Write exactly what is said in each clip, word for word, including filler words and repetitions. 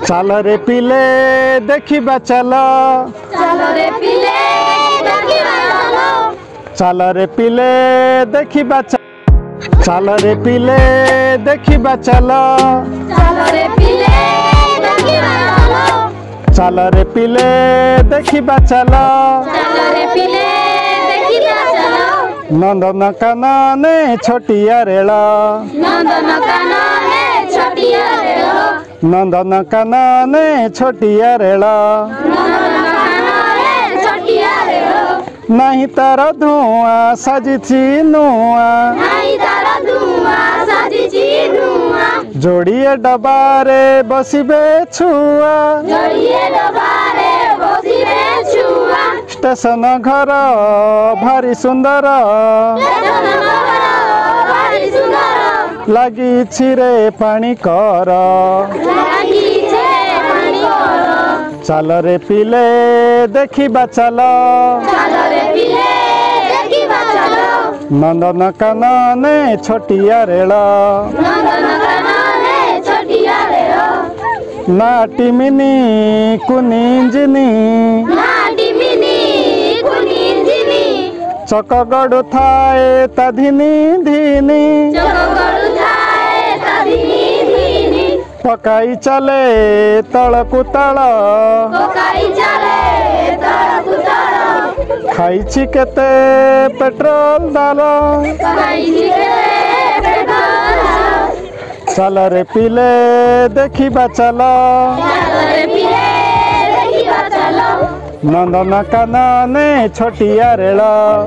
चल रे पिले देखिबा चल चल रे पिले देखिबा चल चल रे पिले देखिबा चल रे पिले देखिबा चल चल रे पिले देखिबा चल चल रे पिले देखिबा चल चल रे पिले देखिबा चल नंदनकानने छोटिया रेल नंदनकानने छोटिया रेल नंदनकानने छोटिया रेल नंदनकानने छोटिया रेल नहीं तार धुआं साजिची नुआं नहीं तार धुआं साजिची नुआं जोड़िए डबारे बसिबे छुआ जोड़िए डबारे बसिबे छुआ स्टेशन घर भारी सुंदर स्टेशन घर भारी सुंदर लागिछि रे पानी कर लागिछे पानी कर चल रे पिले देखिबा चल चल रे पिले देखिबा चल नंदनकानने छोटिया रेल नंदनकानने छोटिया रेल नाटी मिनी कुनिंजिनी नाटी मिनी कुनिंजिनी चक गड़ु थाए तधिनी धीनी चकगड़ु थाए तधिनी धीनी पकाई चले तलकु तल पकाई चले तळकु तळ खाइछि केते पेट्रोल दाल खाइछि केते पेट्रोल चल रे पिले देखिबा चल चल रे पिले देखिबा चल नंदनकानने छोटिया रेल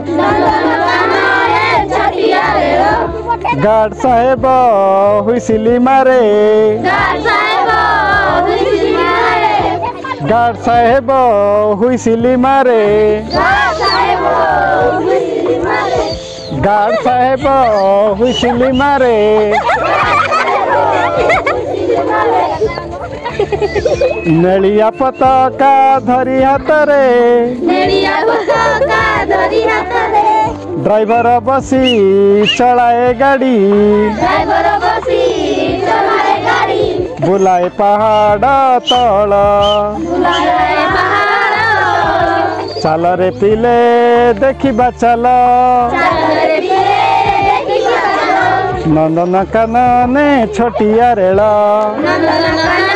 नंदनकानने छोटिया रेल गार्ड साहेब हुइसिली मारे गार्ड साहेब हुइसिली मारे गार्ड साहेब हुइसिली मारे गार्ड साहेब हुइसिली मारे गार्ड साहेब हुइसिली मारे नेलिया पताका धरी हातरे नेलिया पताका धरी हातरे ड्राइवर बसी चलाए गाड़ी ड्राइवर बसी चलाए गाड़ी बुलाए पहाड़ तल बुलाए पहाड़ चल रे पिले देखिबा चल चल रे पिले देखिबा चल नंदनकानने छोटिया रेल नंदनकानने